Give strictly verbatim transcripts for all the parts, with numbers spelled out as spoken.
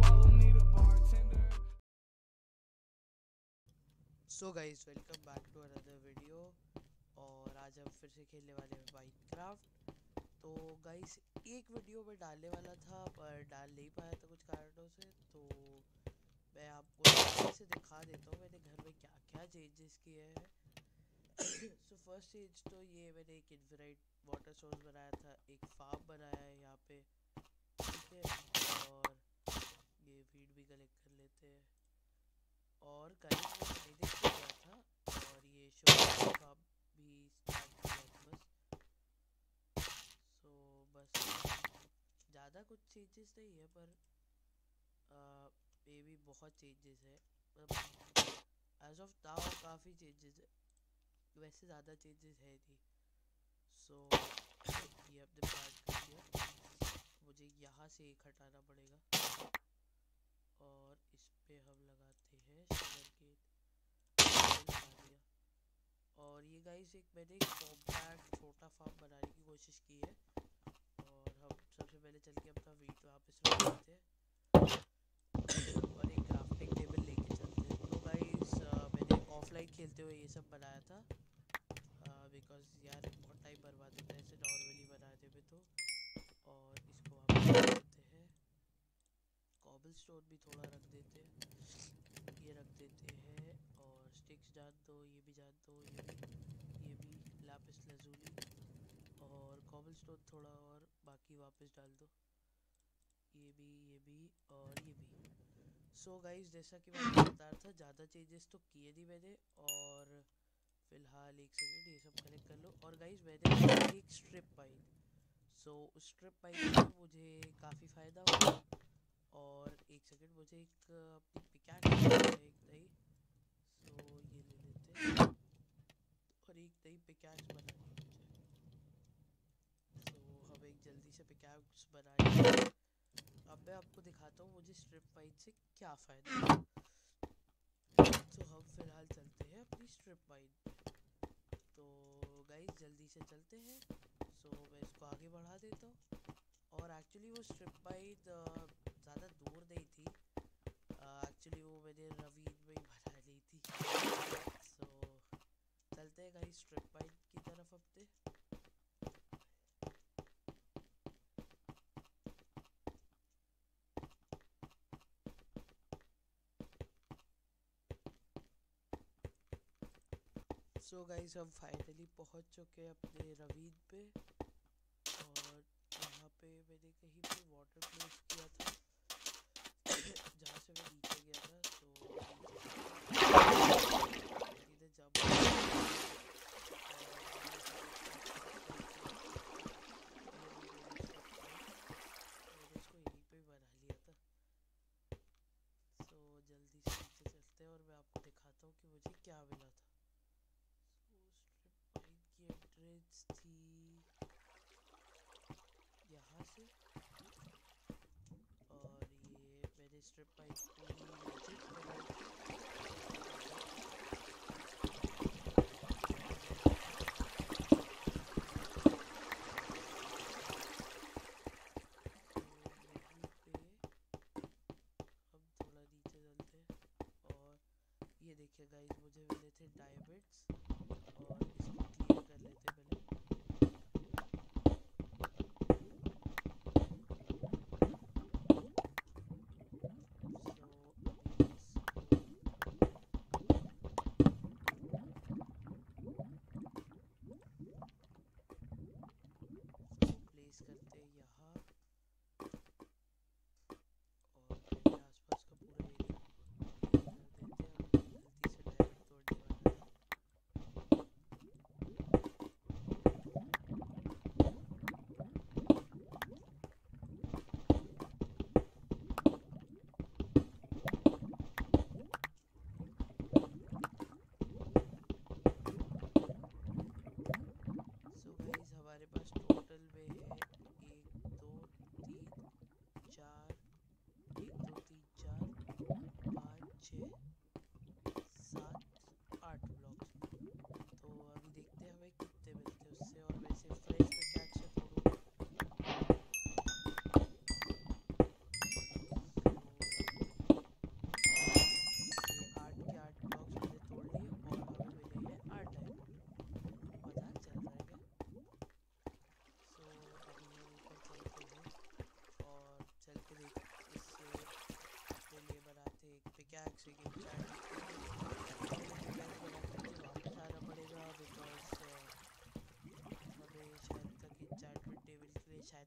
So guys, welcome back to another video. और आज हम फिर से खेलने वाले हैं माइनक्राफ्ट। तो गाइस, एक वीडियो में डालने वाला था पर डाल नहीं पाया था कुछ कारणों से। तो मैं आपको जल्दी से दिखा देता हूँ मैंने घर में क्या क्या चेंजेस किए हैं। सो फर्स्ट चेंज तो ये, मैंने एक इन्फिनाइट वाटर सोर्स बनाया था, एक फार्म बनाया है यहाँ पे, ठीक है। और ये फीड भी कलेक्ट कर लेते हैं। और गाइस, मैं माइनिंग पे गया था और ये शुगर फार्म भी स्टार्ट किया था बस। सो बस ज़्यादा कुछ चेंजेस नहीं है, पर मे भी बहुत चेंजेस है। मतलब एज ऑफ नाउ काफ़ी चेंजेस है, वैसे ज़्यादा चेंजेस है नहीं। सो ये अपने प्लांट कर दिया। मुझे यहाँ से एक हटाना पड़ेगा और इस पे हम लगाते हैं शुगर केन। लगा दिया। और ये गाइस, एक मैंने एक कॉम्पैक्ट छोटा फार्म बनाने की कोशिश की है। और हम सबसे पहले चल के अपना वीट वापस रख देते हैं और एक क्राफ्टिंग टेबल लेके चलते हैं। तो गाइस, मैंने ऑफलाइन खेलते हुए ये सब बनाया था, बिकॉज यार बहुत टाइम बर्बाद होता है ऐसे नॉर्मली बनाने में। तो और इसको वापस रख देते हैं, कॉबल स्टोन भी थोड़ा रख देते हैं, ये रख देते हैं। और स्टिक्स जान दो, ये भी जान दो, ये भी, ये भी लापिस लजूली। और कॉबल स्टोन थोड़ा और बाकी वापस डाल दो, ये भी, ये भी और ये भी। सो so गाइस, जैसा कि मैं आपको बता रहा था, ज़्यादा चेंजेस तो किए नहीं मैंने। और फिलहाल एक सेकंड, ये सब कलेक्ट कर लो। और गाइस, मैंने बनाई एक स्ट्रिप माइन। सो उस स्ट्रिप माइन से मुझे काफ़ी फ़ायदा हुआ। और एक सेकंड, मुझे एक अपनी पिकैक्स एक नई, सो ये ले लेते हैं और एक नई पिकैक्स बनानी है मुझे। सो हम एक जल्दी से पिकैक्स बनाएंगे। अब मैं आपको दिखाता हूँ मुझे स्ट्रिप माइन से क्या फ़ायदा है। तो हम फिलहाल चलते हैं अपनी स्ट्रिप माइन पे। तो गाइस, जल्दी से चलते हैं। सो मैं इसको आगे बढ़ा देता हूँ। और एक्चुअली वो स्ट्रिप माइन ज़्यादा दूर नहीं थी, एक्चुअली वो मैंने रवीन में ही बना ली थी। सो चलते हैं गाइस स्ट्रिप माइन की तरफ अपने। सो गाइस, हम फाइनली पहुंच चुके हैं अपने रवीन पे। और यहाँ पे मैंने कहीं पे वाटर प्लेस किया था जहाँ से मैं नीचे गया था। तो नीचे जंप इसको यहीं पे बना लिया था। सो जल्दी से नीचे चलते हैं और मैं आपको दिखाता हूँ कि मुझे क्या मिला था। स्ट्रिप माइन की एंट्रेंस थी यहाँ से। और ये मैंने स्ट्रिप माइन पूरी लेजिट बनाई थी। ये देखिए गाइस, मुझे मिले थे डायमंड्स। और इसको क्लियर कर लेते पहले। सो अभी इसको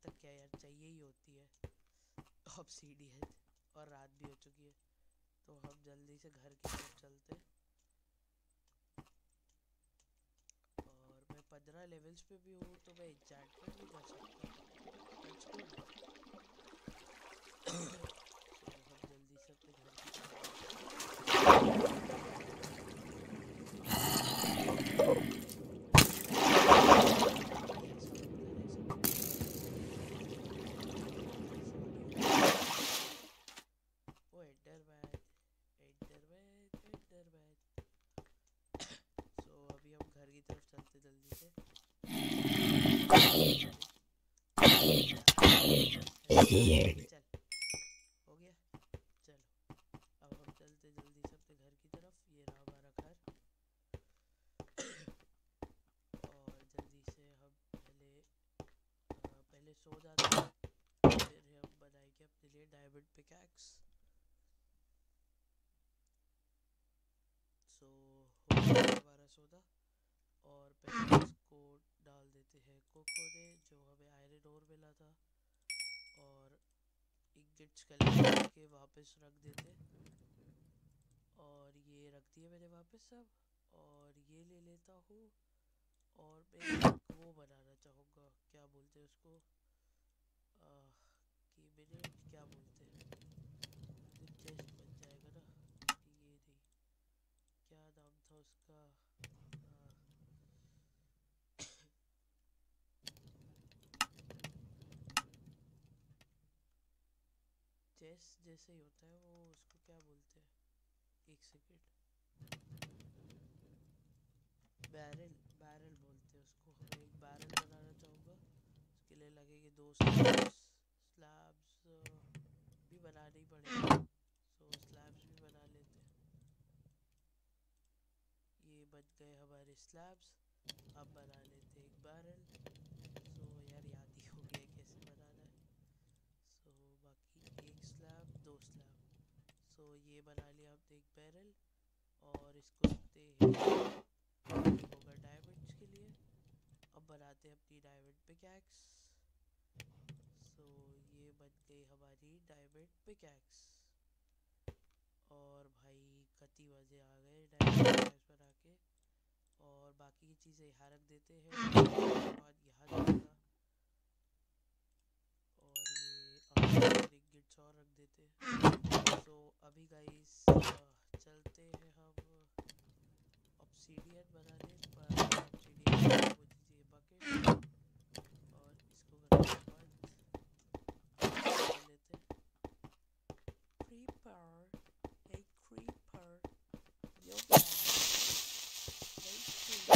तक क्या यार, चाहिए ही होती है ऑब्सीडियन, और रात भी हो चुकी है। तो हम जल्दी से घर की तरफ चलते। और मैं पंद्रह लेवल्स पे भी हूँ तो मैं एन्चेंटमेंट भी कर सकता हूँ। That's good. तो हम जल्दी से अपने घर की तरफ चल हो गया। चलो अब हम चलते जल्दी से अपने घर की तरफ। ये रहा हमारा घर। और जल्दी से हम पहले आ, पहले सो जाते हैं, फिर हम बनाएंगे अपने लिए डायमंड पिकैक्स। सो हो गया हमारा सोना। और पहले इसको डाल देते हैं कुक होने, जो हमें आयरन ओर मिला था। और इंगेट्स कलेक्ट करके वापस रख देते। और ये रख दिए मैंने वापस सब। और ये ले लेता हूँ। और मैं एक वो बनाना चाहूँगा, क्या बोलते हैं उसको, कि मिनट क्या बोलते हैं, जो चेस्ट बन जाएगा ना। ये नहीं, क्या नाम था उसका, चेस्ट जैसे ही होता है वो, उसको क्या बोलते हैं, एक सेकेंड, बैरल, बैरल बोलते हैं उसको। मैं एक बैरल बनाना चाहूँगा। उसके लिए लगेंगे दो स्लैब्स। स्लैब्स भी बनाने ही पड़ेगा, सो स्लैब्स भी बना लेते हैं। ये बन गए हमारे स्लैब्स। अब बना लेते एक बैरल। सो यार याद ही हो गया कैसे बनाना है। सो बाकी एक स्लैब, दो स्लैब। सो ये बना लिया हमने एक बैरल। और इसको रखते हैं, ये होगा डायमंड्स के लिए। अब बनाते हैं अपनी डायमंड पिकैक्स। सो ये बन गई हमारी डायमंड पिकैक्स। और भाई कति मजे आ गए डायमंड पिकैक्स बना के। और बाकी की चीज़ें यहाँ रख देते हैं, उसके बाद यहाँ जाएगा। और ये रिंगिट्स और रख देते हैं। तो अभी गाइस चलते हैं हम ऑब्सीडियन बनाने। पर ऑब्सीडियन मुझे चाहिए बकेट। और इसको करते हैं बंद, ले लेते creeper. Hey creeper, yo back, hey creeper.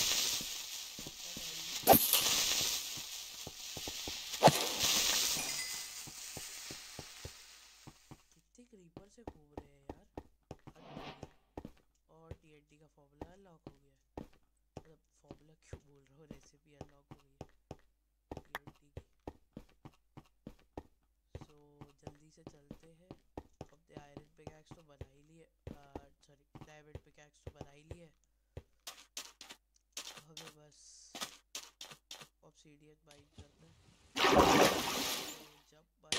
कितने क्रीपर से घूम रहे हैं यार, हद हो गई। और टीएनटी का फॉर्मूला अनलॉक हो गया। मतलब फॉर्मूला क्यों बोल रहा हूँ, रेसिपी अनलॉक हो गई है टीएनटी की। सो जल्दी से चलते हैं। अपने आयरन पिकैक्स तो बना ही लिए, सॉरी डायमंड पिकैक्स तो बना ही लिए। हमें बस ऑब्सीडियन माइन करना है। तो जब माइन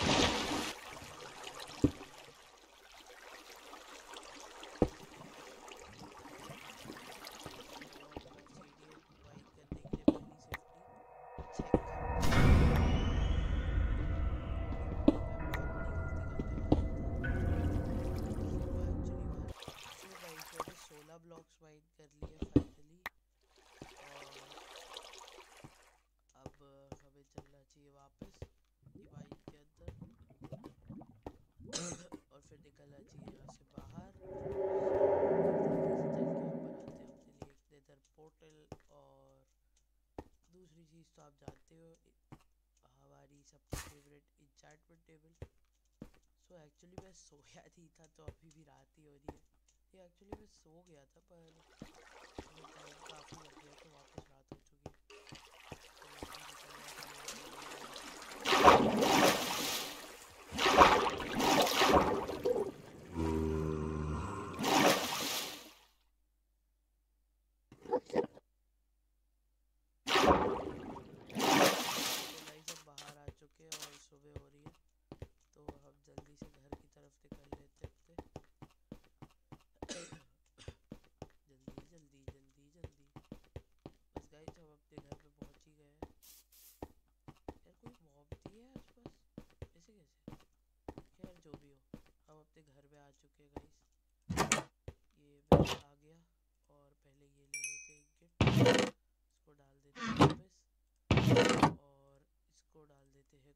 ब्लॉक्स माइन कर लिए फाइनली। और अब हमें चलना चाहिए वापस डिवाइन के अंदर और फिर निकलना चाहिए यहाँ से बाहर। जल्दी से चल के हम बनाते हैं अपने लिए एक नेदर पोर्टल। और दूसरी चीज़ तो आप जानते हो, हमारी सबसे favourite enchantment table. So actually मैं सोया नहीं था तो अभी भी रात ही हो रही है। ये एक्चुअली मैं सो गया था पर टाइम काफ़ी लग गया तो वापस रात हो चुकी है। तो गाइस अब बाहर आ चुके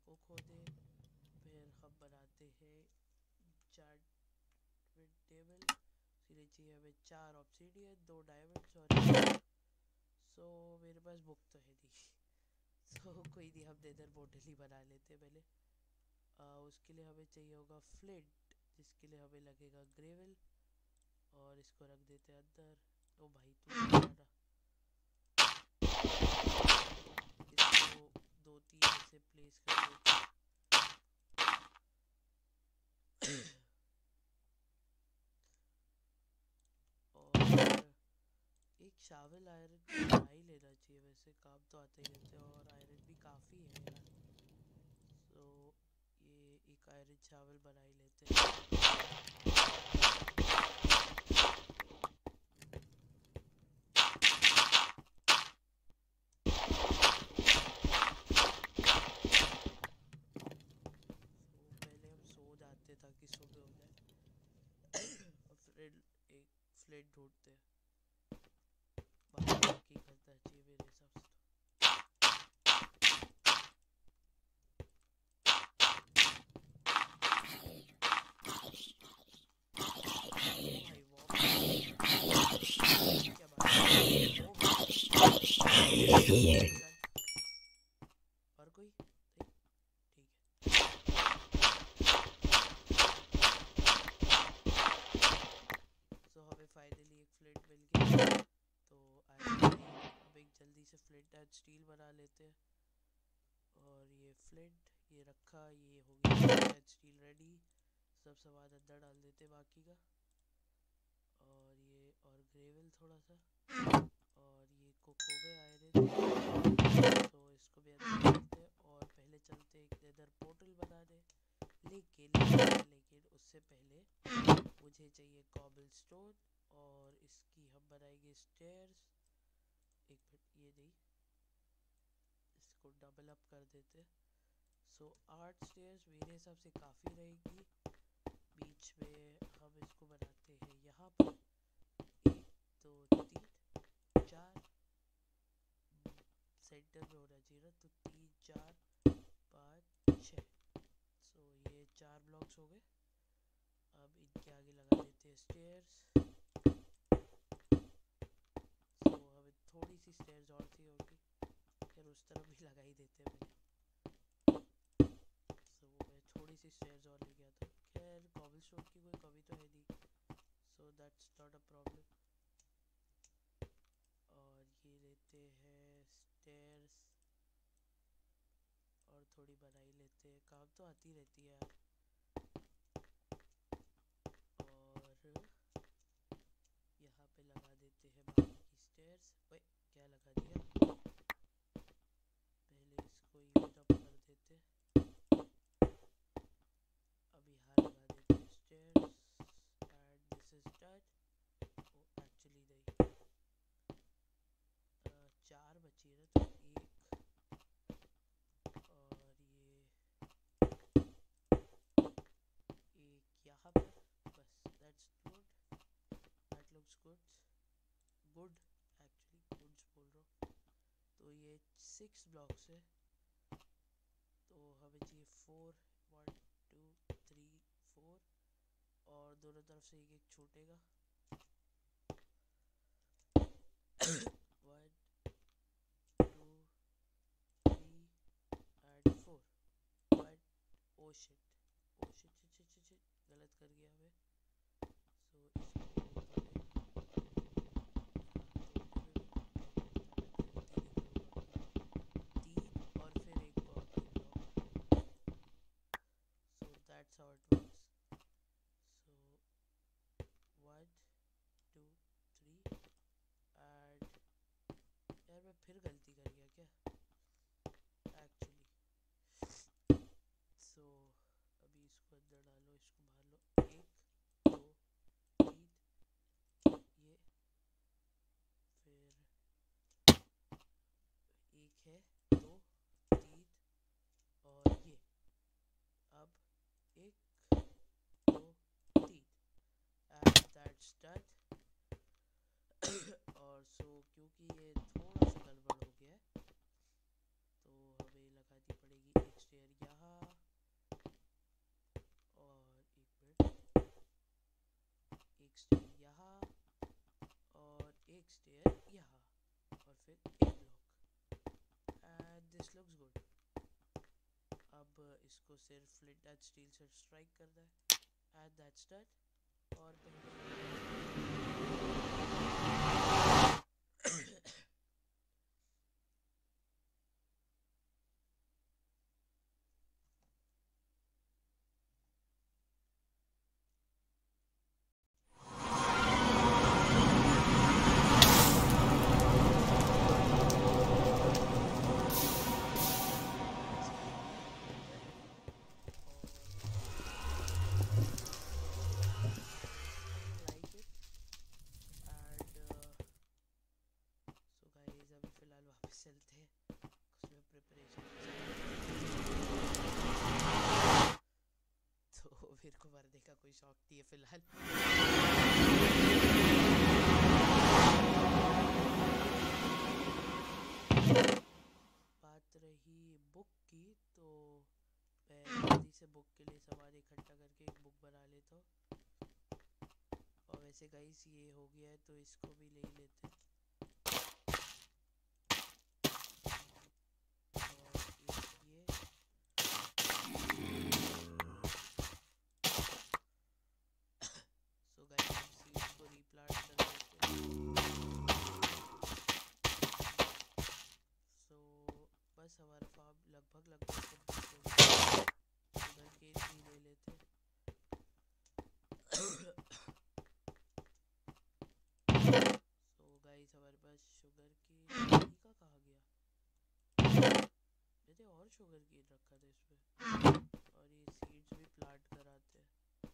वो खोदे। फिर हम बनाते हैं चार्ट टेबल। इसलिए चाहिए हमें चार ऑब्सीडियन, दो डायमंड्स और सो मेरे पास बुक तो है नहीं। सो कोई नहीं, हम नेदर पोर्टल ही बना लेते हैं पहले। आ, उसके लिए हमें चाहिए होगा फ्लिंट, जिसके लिए हमें लगेगा ग्रेवल। और इसको रख देते हैं अंदर। ओ भाई तू जाना। इसको दो तीन ऐसे प्लेस कर देते हैं। और एक शावल आयरन बना ही लेना चाहिए, वैसे काम तो आते ही रहते हैं और आयरन भी काफ़ी है यार। तो ये एक आयरन शावल बना ही लेते हैं। जाते ताकि सुबह हो जाए। और फिर एक फ्लेट ढूंढते हैं, बाकी करना चाहिए मेरे हिसाब से। और कोई ठीक है। सो हमें फाइनली एक फ्लिंट मिल गया। तो अब एक जल्दी से फ्लिंट एंड स्टील बना लेते हैं। और ये फ्लिंट ये रखा, ये हो गया फ्लिंट एंड स्टील रेडी। सब सामान अंदर डाल देते बाकी का। और ये और ग्रेवल थोड़ा सा, और ये कुक हो गए आयरन। तो इसको भी अंदर डालते और पहले चलते एक नेदर पोर्टल बनाने। लेकिन लेकिन उससे पहले मुझे चाहिए कॉबलस्टोन, और इसकी हम बनाएंगे स्टेयर्स। एक मिनट, ये नहीं, इसको डबल अप कर देते। सो आठ स्टेयर्स मेरे हिसाब से काफ़ी रहेगी। बीच में हम इसको बनाते हैं यहाँ पर एक दो तीन चार, सेंटर में होना चाहिए ना, तो तीन चार पाँच छः। सो ये चार ब्लॉक्स हो गए। अब इनके आगे लगा देते हैं स्टेयर्स। सो हमें थोड़ी सी स्टेयर्स और चाहिए होगी, फिर उस तरफ भी लगा ही देते हैं पहले। सो मैं थोड़ी सी स्टेयर्स और ले गया था। खैर कॉबलस्टोन की कोई कमी तो है नहीं, so that's not a problem. और ये लेते हैं स्टेयर्स और थोड़ी बनाई लेते हैं, काम तो आती रहती है यार। और यहाँ पे लगा देते हैं बाकी की स्टेयर्स। ओए क्या लगा दिया, पहले इसको इवन अप कर देते। अब यहाँ लगा देते हैं stairs and this is done. Oh actually नहीं, चार बची है तो एक, और ये एक यहाँ पर, बस that's good, that looks good good actually goods बोल रहा हूँ। तो ये सिक्स ब्लॉक्स है, तो हमें चाहिए four, one two three four, और दोनों तरफ से एक एक छूटेगा। One two three and four. But oh shit, oh shit shit shit shit shit, गलत कर गया मैं। सो इसको पहले तीन और फिर एक और block. So that's how it works. So one two three and, यार मैं फिर गलती कर गया क्या एक्चुअली। सो अभी इसको अंदर डालो, इसको बाहर लो। एक दो तीन, ये फिर एक है, दो तीन, और ये अब एक दो तीन एंड दैट्स डन। और सो क्योंकि ये थोड़ा सा गड़बड़ हो गया है, तो हमें लगानी पड़ेगी एक स्टेयर यहाँ इसको सिर्फ फ्लिंट एंड स्टील से स्ट्राइक करना है एंड दैट्स डन। और चलते हैं उसमें प्रिपरेशन। तो मेरे को मरने का कोई शौक नहीं है फिलहाल। बात रही बुक की, तो मैं जल्दी से बुक के लिए सामान इकट्ठा करके एक बुक बना लेता हूँ। और वैसे गाइस ये हो गया है तो इसको भी ले ही लेते हैं। बस हमारा फार्म लगभग लगभग शुगर केन भी ले लेते। सो गाइस हमारे पास शुगर केन का कहाँ गया, मैंने और शुगर केन रखा था इसमें। और ये सीड्स भी प्लांट कराते हैं।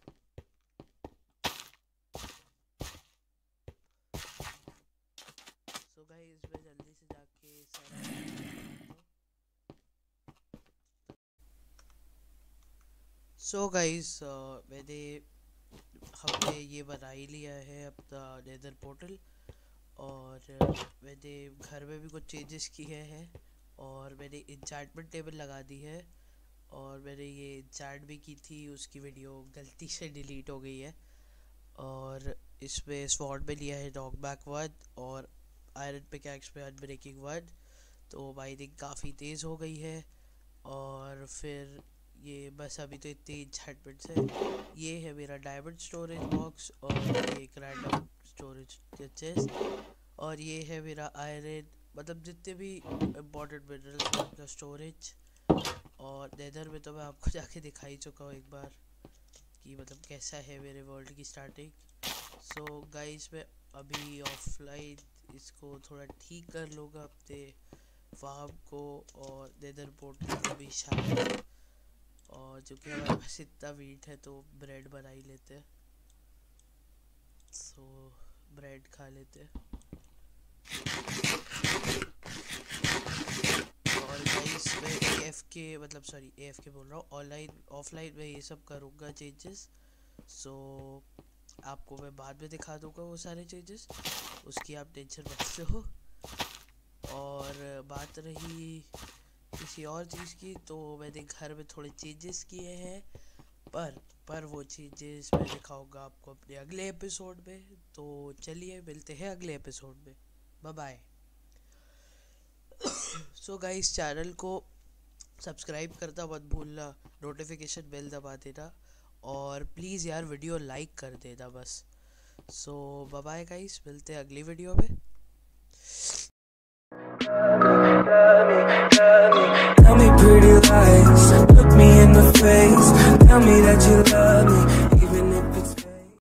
सो गाइस मैं जल्दी से जाके सारा सो so गाइस uh, मैंने हमने ये बना ही लिया है अपना नेदर पोर्टल। और uh, मैंने घर में भी कुछ चेंजेस किए हैं और मैंने इंचार्टमेंट टेबल लगा दी है। और मैंने ये इंचार्ट भी की थी, उसकी वीडियो गलती से डिलीट हो गई है। और इसमें स्वॉर्ड में लिया है नॉकबैक वन और आयरन पिकैक्स में अनब्रेकिंग वन। तो माइनिंग काफ़ी तेज़ हो गई है। और फिर ये बस अभी तो इतनी इंचार्टमेंट्स है। ये है मेरा डायमंड स्टोरेज बॉक्स और ये एक रैंडम स्टोरेज चेस्ट। और ये है मेरा आयरन, मतलब जितने भी इम्पोर्टेंट मिनरल्स का स्टोरेज। और नेदर में तो मैं आपको जाके दिखा ही चुका हूँ एक बार कि मतलब कैसा है मेरे वर्ल्ड की स्टार्टिंग। सो गाइस मैं अभी ऑफलाइन इसको थोड़ा ठीक कर लूँगा अपने फार्म को और नेदर पोर्टल को भी शायद। और जो कि हमारे पास इतना वीट है तो ब्रेड बना ही लेते हैं। सो ब्रेड खा लेते हैं। और गाइस मैं एफ के मतलब सॉरी एफ के बोल रहा हूँ, ऑनलाइन ऑफलाइन में ये सब करूँगा चेंजेस। सो आपको मैं बाद में दिखा दूँगा वो सारे चेंजेस, उसकी आप टेंशन मत लो। और बात रही किसी और चीज़ की, तो मैंने घर में थोड़े चेंजेस किए हैं, पर पर वो चेंजेस मैं दिखाऊंगा आपको अपने अगले एपिसोड में। तो चलिए मिलते हैं अगले एपिसोड में, bye bye. So guys channel को सब्सक्राइब करना मत भूलना, नोटिफिकेशन बेल दबा देना और प्लीज़ यार वीडियो लाइक कर देना बस। सो बाय बाय गाइस, मिलते हैं अगली वीडियो में। Tell me pretty lies.